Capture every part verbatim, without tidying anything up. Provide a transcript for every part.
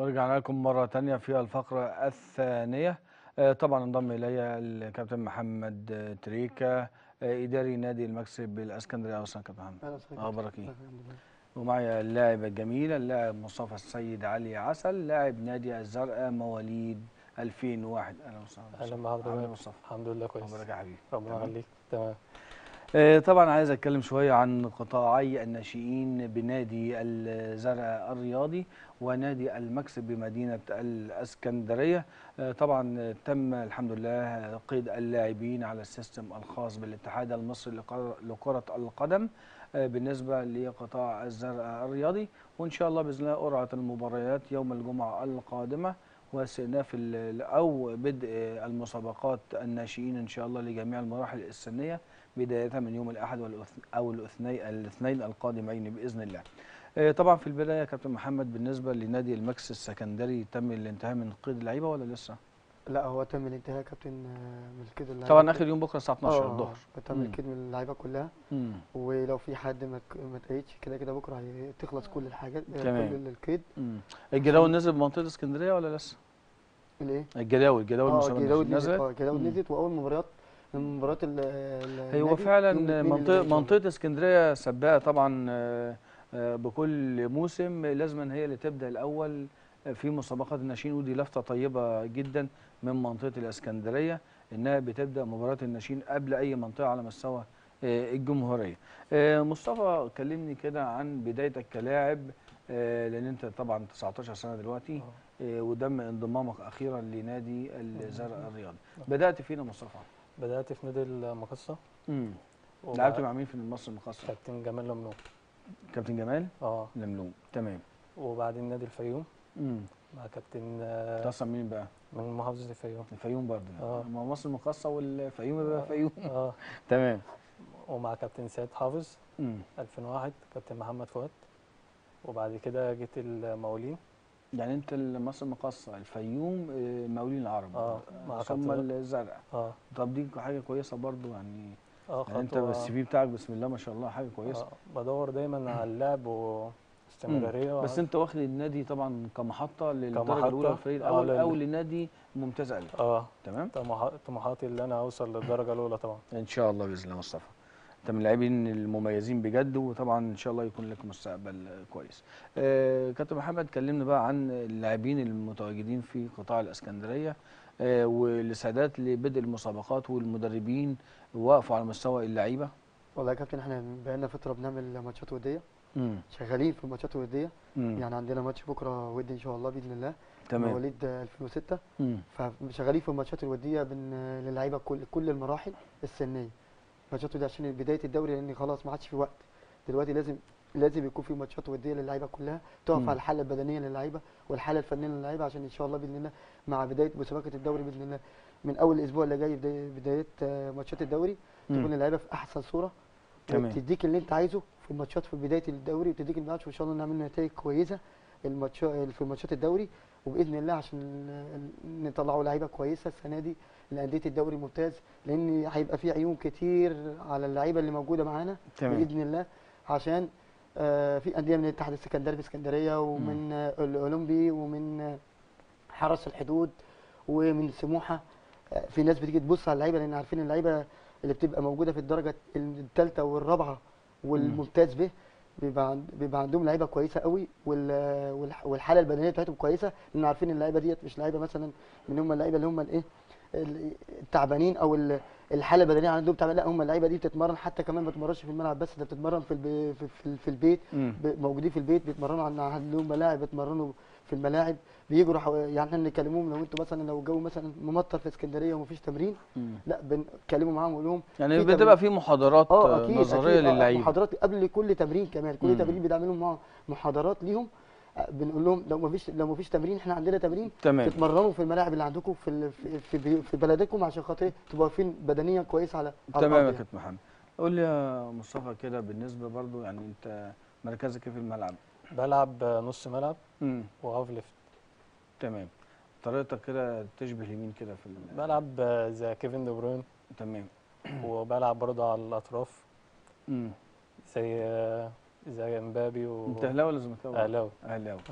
ورجعنا لكم مرة تانية في الفقرة الثانية. آه، طبعا انضم إلي الكابتن محمد آه، تريكة، آه، إداري نادي المكسب بالإسكندرية. أهلا وسهلا كابتن محمد. اهلا وسهلا أخبارك إيه؟ كابتن. الحمد لله. ومعي اللاعب الجميل اللاعب مصطفى السيد علي عسل، لاعب نادي الزرقاء مواليد ألفين وواحد. أهلا وسهلا اهلا مصطفى. بحضرتك عامل يا إيه كابتن. مصطفى؟ الحمد لله كويس. أخبارك يا حبيبي؟ ربنا تمام؟ يخليك. تمام. آه، طبعا عايز اتكلم شويه عن قطاعي الناشئين بنادي الزرقاء الرياضي ونادي المكسب بمدينه الاسكندريه. آه، طبعا تم الحمد لله قيد اللاعبين على السيستم الخاص بالاتحاد المصري لقر- لكره القدم آه، بالنسبه لقطاع الزرقاء الرياضي، وان شاء الله باذن الله قرعه المباريات يوم الجمعه القادمه واستئناف ال- او بدء المسابقات الناشئين ان شاء الله لجميع المراحل السنيه بداية من يوم الأحد والأث- أو الاثنين الاثنين القادمين بإذن الله. آه، طبعا في البداية يا كابتن محمد، بالنسبة لنادي الماكس السكندري تم الانتهاء من قيد اللعيبة ولا لسه؟ لا، هو تم الانتهاء يا كابتن آه، من الكيد اللعيبه طبعا كل- آخر يوم بكرة الساعة اه اتناشر اه الظهر. تم الكيد من اللعيبه كلها. امم ولو في حد ما ك- ما اتقيدش كده كده بكره هي- تخلص كل الحاجات آه، تمام. كل الكيد. امم الجداول نزل بمنطقة اسكندرية ولا لسه؟ الايه؟ الجداول الجداول اه المسابقة الجداول الناشئين نزلت. نزلت؟ اه الجداول مم. نزلت، واول مباريات من مباريات ال- ال- هو النادي يوم فعلا الاثنين اللي منطقة جاي ان شاء الله. منطقة اسكندرية سباقة طبعا. آه، آه، بكل موسم لازم هي اللي تبدأ الأول في مسابقات الناشئين، ودي لفتة طيبة جدا من منطقة الاسكندرية إنها بتبدأ مباريات الناشئين قبل أي منطقة على مستوى آه، الجمهورية. آه، مصطفى كلمني كده عن بدايتك كلاعب، آه، لأن أنت طبعا تسعتاشر سنة دلوقتي، اه آه، وتم انضمامك أخيرا لنادي الزرقاء الرياضي. آه. بدأت فين يا مصطفى؟ بدات في نادي المقصه. امم لعبت وبعد مع مين في مصر المقاصة؟ كابتن جمال لملوم. كابتن جمال اه لملوم. تمام. وبعدين نادي الفيوم امم مع كابتن انت آه، اصلا مين بقى؟ من محافظه الفيوم. الفيوم برضه. اه ما هو مصر المقاصة والفيوم يبقى اه فيوم. اه تمام. ومع كابتن سيد حافظ امم ألفين وواحد كابتن محمد فؤاد. وبعد كده جيت المقاولين. يعني انت مصر المقاصة الفيوم، آه، مقاولين العرب، اه آه، مع ثم كابتن. الزرقاء. اه طب دي حاجة كويسة برضه يعني. اه يعني انت خطوة. السي في بتاعك بسم الله ما شاء الله حاجة كويسة. اه بدور دايما على اللعب امم واستمرارية بس وعارف انت واخد النادي طبعا كمحطة للدرجة الأولى كمحطة. والفريق اه الأول أو لل لنادي ممتاز ألف. اه تمام؟ طموح- طموحاتي اللي انا اوصل للدرجة الاولى طبعا. ان شاء الله باذن الله مصطفى. انت من اللاعبين المميزين بجد، وطبعا ان شاء الله يكون لك مستقبل كويس. آه كابتن محمد، كلمنا بقى عن اللاعبين المتواجدين في قطاع الاسكندريه، آه والاستعدادات لبدء المسابقات والمدربين وقفوا على مستوى اللعيبه. والله يا كابتن احنا بقالنا فترة بنعمل ماتشات ودية، امم شغالين في الماتشات الودية. امم يعني عندنا ماتش بكرة ودي ان شاء الله بإذن الله تمام. مواليد ألفين وستة. امم فشغالين في الماتشات الودية بن للعيبة كل كل المراحل السنية. ماتشات ودية عشان بداية الدوري، لان خلاص ما عادش في وقت. دلوقتي لازم لازم يكون في ماتشات وديه للعيبه كلها، تقف مم. على الحاله البدنيه للعيبه والحاله الفنيه للعيبه، عشان ان شاء الله باذن الله مع بدايه مسابقه الدوري باذن الله من اول الاسبوع اللي جاي بدايه, بداية آه، ماتشات الدوري مم. تكون اللعيبه في احسن صوره، تمام. وتديك اللي انت عايزه في الماتشات في بدايه الدوري، وتديك اللي انت عايزه، وان شاء الله نعمل نتائج كويسه الماتش في ماتشات الدوري. وباذن الله عشان نطلعوا لعيبه كويسه السنه دي لانديه الدوري الممتاز، لان هيبقى في عيون كتير على اللعيبه اللي موجوده معانا تمام. باذن الله. عشان آه، في انديه من الاتحاد السكندري في اسكندريه، ومن آه، الاولمبي، ومن آه، حرس الحدود، ومن سموحه. آه، في ناس بتيجي تبص على اللعيبه، لان عارفين اللعيبه اللي بتبقى موجوده في الدرجه الثالثه والرابعه والممتاز به بيبقى عند- بيبقى عندهم لعيبه كويسه قوي، وال- والح- والحاله البدنيه بتاعتهم كويسه، لان عارفين اللعيبه ديت مش لعيبه مثلا من هم اللعيبه اللي هم الايه ال- التعبانين، او ال- الحاله البدنيه عندهم تعبانه. لا، هم اللعيبه دي بتتمرن، حتى كمان ما بتتمرنش في الملعب بس، ده بتتمرن في البي في, في, في البيت. مم. ب- موجودين في البيت بيتمرنوا، عن عندهم ملاعب بيتمرنوا في الملاعب، بيجروا حو... يعني احنا نكلموهم لو انتوا مثلا لو الجو مثلا ممطر في اسكندريه ومفيش تمرين، مم. لا بنتكلموا معاهم ونقول لهم يعني في بتبقى تمرين. في محاضرات اه آه، اكيد نظريه اكيد اه للعيبه. محاضرات قبل كل تمرين، كمان كل مم. تمرين بنعمل لهم مع محاضرات ليهم. آه، بنقول لهم لو ما فيش لو ما فيش تمرين، احنا عندنا تمرين، تمام. تتمرنوا في الملاعب اللي عندكم في ال- في في, بي- في بلدكم، عشان خاطر تبقوا واقفين بدنيا كويس على على تمام يا الارض يعني. كابتن محمد. قول لي يا مصطفى كده بالنسبه برضو، يعني انت مركزك ايه في الملعب؟ بلعب نص ملعب امم وهاف ليفت. تمام. طريقتك كده تشبه اليمين كده في ال... بلعب زي كيفن دي بروين، تمام. وبلعب برضه على الاطراف امم زي زي امبابي و انت اهلاوي ولا زملكاوي؟ اهلاوي. اهلاوي. اه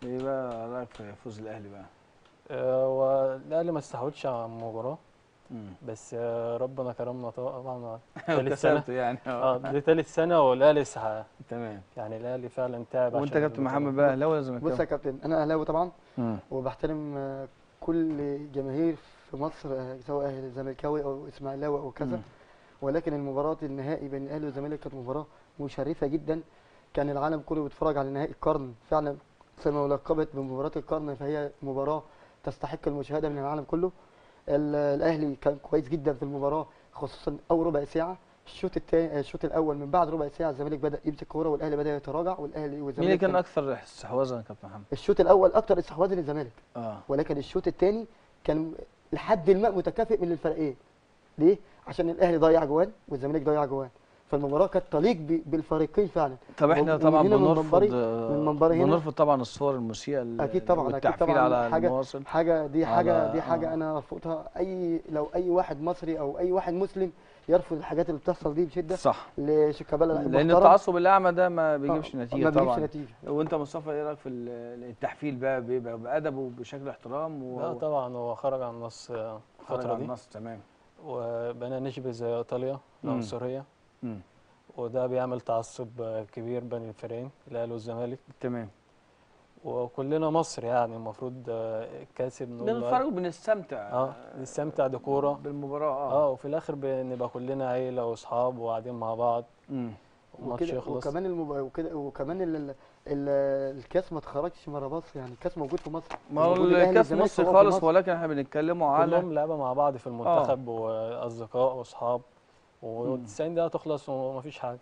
ايه بقى رايك في فوز الاهلي بقى؟ آه، والاهلي ما استحوذش على المباراه، امم بس آه، ربنا كرمنا طبعا. تالت سنه. وكسبته يعني اه اه. دي تالت سنه والاهلي سح- تمام. يعني الاهلي فعلا تعب وانت يا عشان كابتن البطوله. محمد بقى اهلاوي ولا بص زملكاوي؟ يا كابتن، انا اهلاوي طبعا، امم وبحترم آه، كل جماهير في مصر، آه، سواء أهلي- زملكاوي او اسماعيلاوي او كذا. مم. ولكن المباراه النهائي بين الاهلي والزمالك كانت مباراه مشرفه جدا. كان العالم كله بيتفرج على نهائي القرن فعلا، فيما لقبت بمباراه القرن، فهي مباراه تستحق المشاهده من العالم كله. ال- الاهلي كان كويس جدا في المباراه، خصوصا اول ربع ساعه. الشوط الثاني الشوط الاول من بعد ربع ساعه الزمالك بدا يمسك كوره والاهلي بدا يتراجع، والاهلي مين اللي والزمالك كان كان اكثر استحواذا يا كابتن محمد؟ الشوط الاول اكتر استحواذ للزمالك، اه. ولكن الشوط الثاني كان لحد ما متكافئ من الفريقين. ليه؟ عشان الاهلي ضيع جوان والزمالك ضيع جوان، فالمباراه كانت تليق ب- بالفريقين فعلا. طب احنا ومن طبعا هنا من بنرفض منبري من آه، منبري هنا، بنرفض طبعا الصور المسيئه ال- اكيد طبعا اكيد والتحفيل طبعا على حاجه المواصل. حاجه دي على حاجه دي حاجه اه انا ارفضها. اي لو اي واحد مصري او اي واحد مسلم يرفض الحاجات اللي بتحصل دي بشده. صح. لشيكابالا لعيب لان محترم، التعصب الاعمى ده ما آه، بيجيبش نتيجه ما بيجيبش طبعا. نتيجه. وانت مصطفى ايه رايك في ال- التحفيل بقى؟ بيبقى بادب وبشكل احترام لا و- طبعا هو خرج عن النص آه، وخرج الفتره عن دي، النص. تمام. وبقينا نشبه زي ايطاليا امم العنصريه، امم وده بيعمل تعصب آه، كبير بين الفريقين الاهلي والزمالك. تمام. وكلنا مصر يعني المفروض آه، الكاسب نقول له بنتفرج وبنستمتع اه نستمتع ديكوره. بالمباراه اه. اه وفي الاخر بنبقى كلنا عيله واصحاب وقاعدين مع بعض، امم الماتش وكده يخلص. وكمان المب... وكده وكمان ال... ال... ال... الكاس ما اتخرجش بره مصر، يعني الكاس موجود في مصر، ما هو وموجود الاهلي الكاس والزمالك مصري فهو في خالص، مصر. ولكن احنا بنتكلموا على كلهم لعبة مع بعض في اه. المنتخب واصدقاء واصحاب، مم. و90 دقيقة تخلص ومفيش حاجة.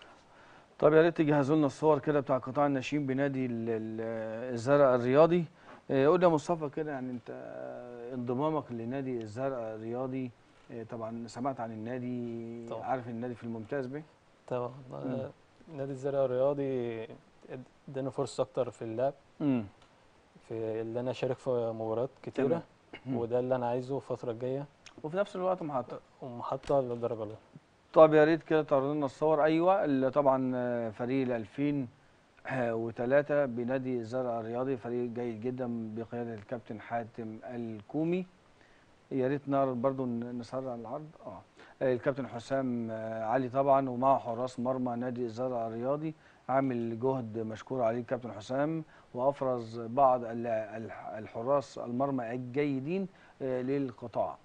طب يا ريت تجهزوا لنا الصور كده بتاع قطاع الناشئين بنادي ال- ال- الزرق الرياضي. آه، قول لي يا مصطفى كده، يعني انت آه، انضمامك لنادي الزرق الرياضي، آه، طبعا سمعت عن النادي، طبعا عارف النادي في الممتاز به؟ طبعا مم. آه، نادي الزرقاء الرياضي اداني فرصة أكتر في اللعب، امم في اللي أنا أشارك في مباريات كتيرة، تمام. مم. وده اللي أنا عايزه الفترة الجاية، وفي نفس الوقت محطة. ومحطة للدرجة الأولى. طب يا ريت كده تعرض لنا الصور. ايوه، اللي طبعا آه، فريق ال ألفين وثلاثة بنادي الزرق الرياضي، فريق جيد جدا بقياده الكابتن حاتم الكومي. يا ريت نعرض برضو ن- نسرع العرض. اه الكابتن حسام آه، علي طبعا، ومعه حراس مرمى نادي الزرع الرياضي، عامل جهد مشكور عليه الكابتن حسام، وافرز بعض ال- الح- الحراس المرمى الجيدين آه، للقطاع.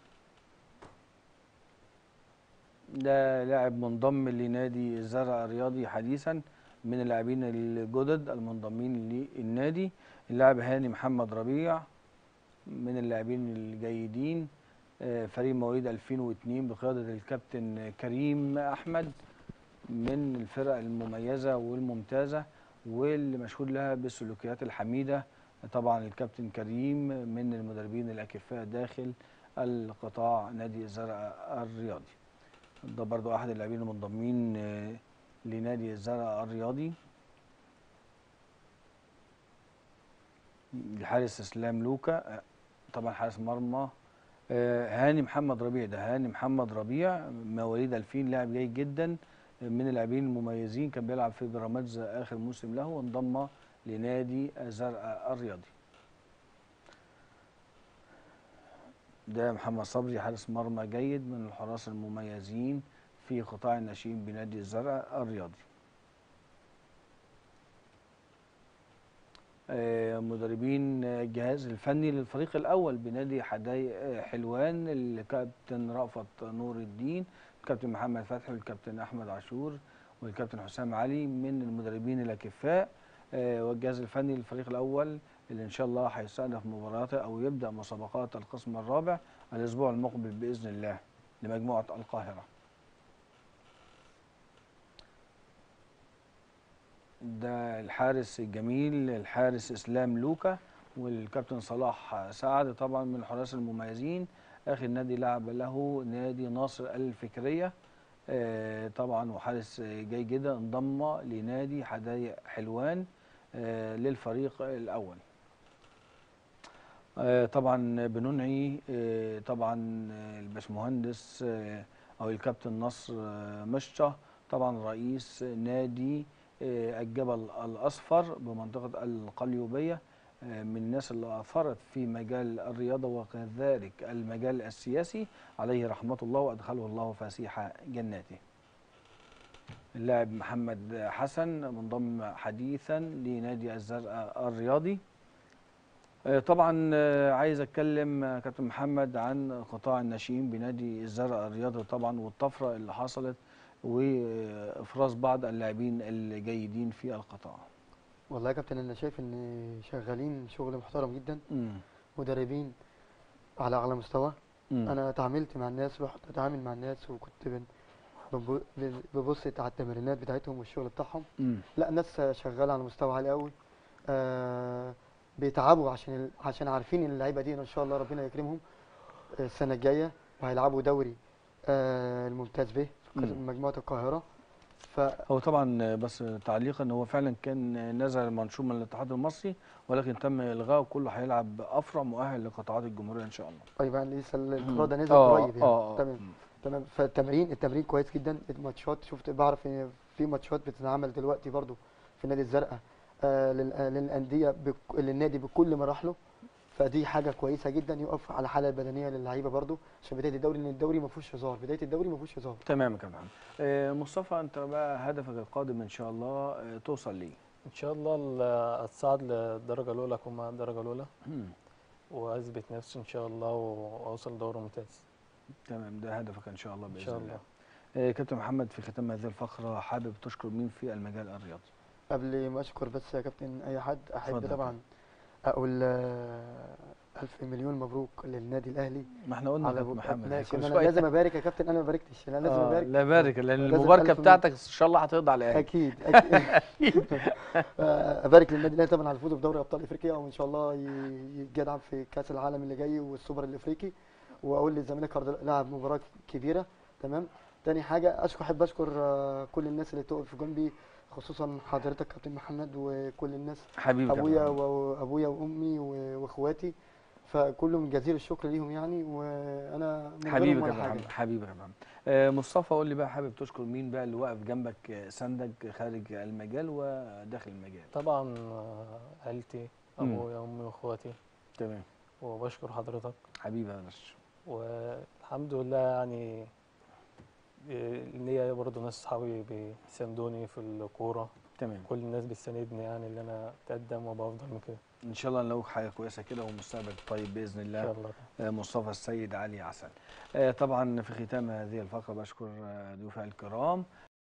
ده لاعب منضم لنادي الزرع الرياضي حديثا، من اللاعبين الجدد المنضمين للنادي. اللاعب هاني محمد ربيع من اللاعبين الجيدين، آه، فريق مواليد ألفين واثنين بقيادة الكابتن كريم أحمد، من الفرق المميزة والممتازة واللي مشهود لها بالسلوكيات الحميدة. طبعا الكابتن كريم من المدربين الأكفاء داخل القطاع نادي الزرع الرياضي. ده برضو أحد اللاعبين المنضمين آه، لنادي الزرع الرياضي. الحارس اسلام لوكا، آه، طبعا حارس مرمى آه، هاني محمد ربيع. ده هاني محمد ربيع مواليد ألفين، لاعب جيد جدا، آه، من اللاعبين المميزين، كان بيلعب في بيراميدز اخر موسم له، وانضم لنادي الزرقاء الرياضي. ده محمد صبري، حارس مرمى جيد، من الحراس المميزين في قطاع الناشئين بنادي الزرقاء الرياضي. آه، مدربين آه، الجهاز الفني للفريق الاول بنادي حدائق حلوان، الكابتن رأفت نور الدين، الكابتن محمد فتحي، والكابتن احمد عاشور، والكابتن حسام علي، من المدربين الاكفاء. آه، والجهاز الفني للفريق الاول اللي ان شاء الله هيستأنف مباراته او يبدأ مسابقات القسم الرابع الاسبوع المقبل باذن الله لمجموعة القاهرة. ده الحارس الجميل الحارس اسلام لوكا، والكابتن صلاح سعد طبعا من الحراس المميزين. اخر نادي لعب له نادي ناصر الفكريه، آه، طبعا وحارس جيد جدا، انضم لنادي حدائق حلوان آه، للفريق الاول. آه، طبعا بننعي آه، طبعا آه، الباشمهندس آه، او الكابتن نصر آه، مشطه، طبعا رئيس نادي آه، الجبل الأصفر بمنطقة القليوبية، آه، من الناس اللي أثرت في مجال الرياضة وكذلك المجال السياسي، عليه رحمة الله وأدخله الله فسيح جناته. اللاعب محمد حسن منضم حديثا لنادي الزرقاء الرياضي. آه، طبعا آه، عايز اتكلم آه، كابتن محمد عن قطاع الناشئين بنادي الزرقاء الرياضي طبعا، والطفره اللي حصلت وافراز بعض اللاعبين الجيدين في القطاع. والله يا كابتن انا شايف ان شغالين شغل محترم جدا، امم مدربين على اعلى مستوى. امم انا اتعاملت مع الناس، رحت اتعامل مع الناس وكنت بن- بنب- ببص على التمرينات بتاعتهم والشغل بتاعهم. امم لا ناس شغاله على مستوى عالي قوي. آه بيتعبوا عشان ال- عشان عارفين ان اللعيبه دي ان شاء الله ربنا يكرمهم السنه الجايه وهيلعبوا دوري آه الممتاز به في قسم- مم. مجموعه القاهره. ف هو طبعا آه، بس تعليقا، هو فعلا كان نزل منشور من الاتحاد المصري ولكن تم الغائه، وكله هيلعب افرع مؤهل لقطاعات الجمهوريه ان شاء الله. طيب يعني لسه القرار مم. ده نزل اه قريب يعني. اه اه تمام مم. تمام. فالتمرين التمرين كويس جدا. الماتشات شفت، بعرف ان في ماتشات بتتعمل دلوقتي برضو في نادي الزرقاء آه لل- آه، للانديه بك- للنادي بكل مراحله. فدي حاجه كويسه جدا، يقف على الحاله البدنيه للعيبه برضو عشان بدايه الدوري، لان الدوري ما فيهوش هزار، بدايه الدوري ما فيهوش هزار. تمام يا كابتن محمد. آه، مصطفى، انت بقى هدفك القادم ان شاء الله آه، توصل ليه؟ ان شاء الله ال- اتصعد للدرجه الاولى، اكون مع الدرجه الاولى مم. واثبت نفسي ان شاء الله واوصل دوري ممتاز تمام، ده هدفك ان شاء الله ان باذن شاء الله. الله. آه، كابتن محمد، في ختام هذه الفقره حابب تشكر مين في المجال الرياضي؟ قبل ما اشكر بس يا كابتن اي حد، احب اتفضل يا طبعا اقول آه، الف مليون مبروك للنادي الاهلي. ما احنا قلنا على كابتن ابو محمد ماشي، كل ما انا شويه. لازم ابارك يا كابتن، انا ما باركتش، انا لازم اه ابارك. لا بارك، لان لازم المباركه ألف بتاعتك ان شاء الله هتقضي على الاهلي. اكيد اكيد. آه، ابارك للنادي الاهلي طبعا على الفوز بدوري ابطال افريقيا، وان شاء الله ي- يتجدع في كاس العالم اللي جاي والسوبر الافريقي. واقول للزمالك هارد- لعب مباراه كبيره. تمام. تاني حاجه اشكر، احب اشكر آه، كل الناس اللي تقف جنبي، خصوصا حضرتك كابتن محمد وكل الناس، حبيبي كابتن ابويا محمد. وابويا وامي و- واخواتي. فكلهم جزيل الشكر ليهم يعني، وانا من حبيبي غيرهم ولا كابتن حاجه. محمد، حبيبي كابتن محمد. آه، مصطفى، قول لي بقى، حابب تشكر مين بقى اللي واقف جنبك آه، سندك خارج المجال وداخل المجال؟ طبعا آه، عيلتي، مم. ابويا وامي واخواتي، تمام. وبشكر حضرتك. حبيبي يا باشا. والحمد لله يعني آه، ليا برضه ناس صحابي بيساندوني في الكوره، تمام. كل الناس بتساندني يعني اللي انا اتقدم وابقى افضل من كده ان شاء الله نلاقي حاجه كويسه كده ومستقبل طيب باذن ان الله. شاء الله. آه، مصطفى السيد علي عسل. آه، طبعا في ختام هذه الفقره بشكر آه، ضيوفي الكرام.